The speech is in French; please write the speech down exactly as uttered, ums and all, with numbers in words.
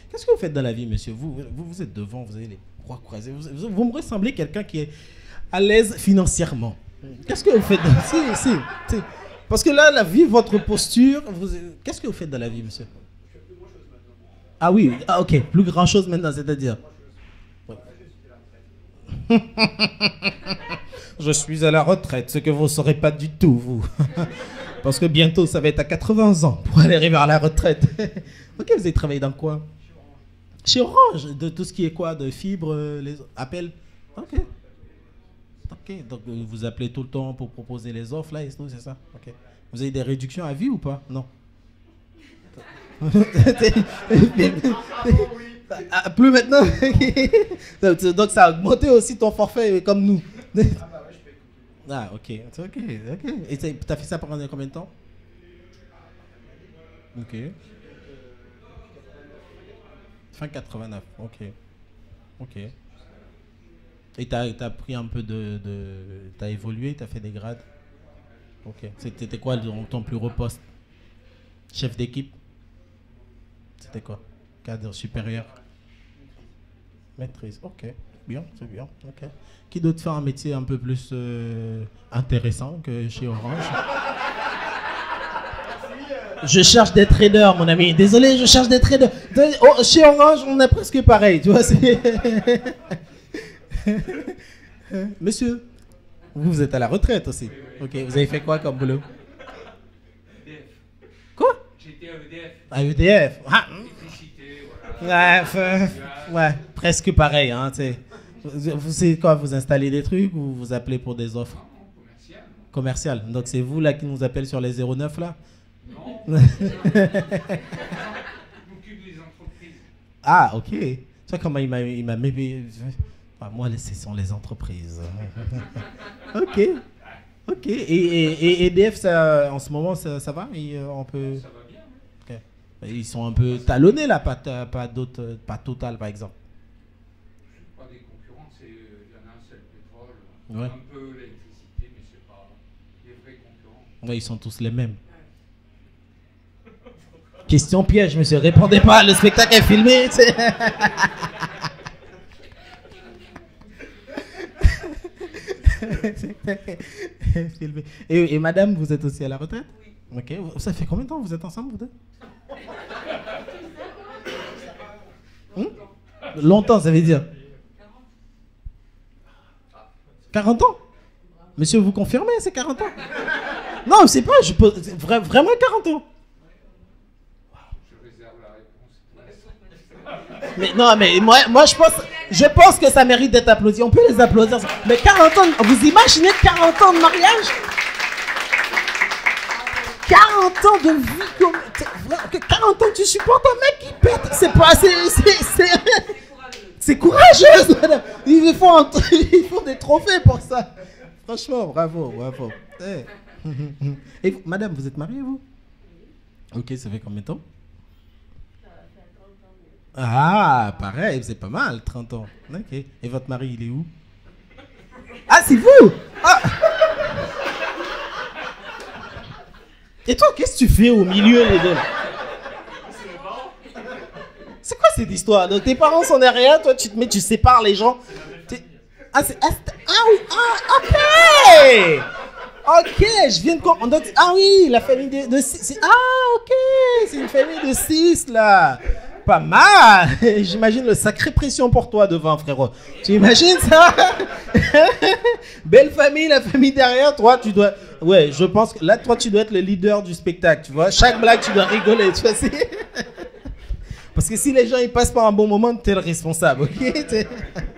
Qu'est-ce que vous faites dans la vie, monsieur? vous, vous, vous êtes devant, vous avez les bras croisés. Vous, vous, vous me ressemblez quelqu'un qui est à l'aise financièrement. Qu'est-ce que vous faites dans... si, si, si. Parce que là, la vie, votre posture... Vous... Qu'est-ce que vous faites dans la vie, monsieur? Ah oui, ah, ok. Plus grand-chose maintenant, c'est-à-dire... Je suis à la retraite, ce que vous ne saurez pas du tout, vous. Parce que bientôt, ça va être à quatre-vingts ans pour aller arriver à la retraite. Ok, vous avez travaillé dans quoi? Chez Orange, de tout ce qui est quoi? De fibres, les appels? Ok. Ok, donc vous appelez tout le temps pour proposer les offres, là, et tout, c'est ça? Ok. Vous avez des réductions à vie ou pas? Non. Ah, plus maintenant. Donc ça a augmenté aussi ton forfait comme nous. Ah ok, ok, ok. Et t'as fait ça pendant combien de temps? Ok. Fin quatre-vingt-neuf, ok. Ok. Et t'as as pris un peu de... de t'as évolué, t'as fait des grades? Ok. C'était quoi ton plus haut poste? Chef d'équipe? C'était quoi? Cadre supérieur? Maîtrise, ok. Bien, c'est bien, ok. Qui d'autre fait un métier un peu plus euh, intéressant que chez Orange? Je cherche des traders, mon ami. Désolé, je cherche des traders. De, oh, chez Orange, on est presque pareil, tu vois. Monsieur, vous, vous êtes à la retraite aussi. Ok, vous avez fait quoi comme boulot? E D F. Quoi? J'étais à E D F. À E D F. Ah. Électricité, voilà. Ouais, ouais, presque pareil, hein, tu sais. Vous savez quoi, vous installez des trucs ou vous appelez pour des offres? Non, commercial. Commercial. Donc c'est vous là qui nous appelle sur les zéro neuf là? Non. Je m'occupe des entreprises. Ah, ok. Tu vois comment il m'a il m'a ah, moi, ce sont les entreprises. Ok. Ok. Et, et, et E D F, ça, en ce moment, ça, ça va? Et, euh, on peut... Ça va bien. Okay. Ils sont un peu talonnés là, pas, pas d'autres, pas Total par exemple. Pas des concurrents, c'est il y en a un, c'est le pétrole, Ouais. un peu l'électricité, mais c'est pas des vrais concurrents. Ouais, ils sont tous les mêmes. Question piège, monsieur, répondez pas, le spectacle est filmé. T'sais. Filmé. Et, et madame, vous êtes aussi à la retraite? Oui. Ok. Ça fait combien de temps vous êtes ensemble, vous deux? hmm? Longtemps, ça veut dire? quarante ans? Monsieur, vous confirmez, c'est quarante ans? Non, c'est pas, je peux, vra vraiment quarante ans. Je réserve la réponse. Mais non, mais moi, moi je pense, je pense que ça mérite d'être applaudi. On peut les applaudir. Mais quarante ans, vous imaginez quarante ans de mariage? quarante ans de vie comme... quarante ans, tu supportes un mec qui pète. C'est pas... C'est courageux, madame. Ils font, un, ils font des trophées pour ça. Franchement, bravo, bravo. Hey. Et vous, madame, vous êtes mariée, vous? Ok, ça fait combien de temps? Ah, pareil, c'est pas mal, trente ans. Ok. Et votre mari, il est où? Ah, c'est vous? Ah. Et toi, qu'est-ce que tu fais au milieu, les deux? C'est quoi cette histoire? Donc, tes parents sont derrière, toi, tu te mets, tu sépares les gens. Ah, c'est... Ah, ah oui, ah, ok! Ok, je viens de comprendre. Ah oui, la famille de, de six. Ah, ok, c'est une famille de six, là. Pas mal. J'imagine le sacré pression pour toi devant, frérot. Tu imagines ça? Belle famille, la famille derrière. Toi, tu dois... Ouais, je pense que là, toi, tu dois être le leader du spectacle, tu vois. Chaque blague, tu dois rigoler, tu vois. Parce que si les gens, ils passent pas un bon moment, t'es le responsable, ok?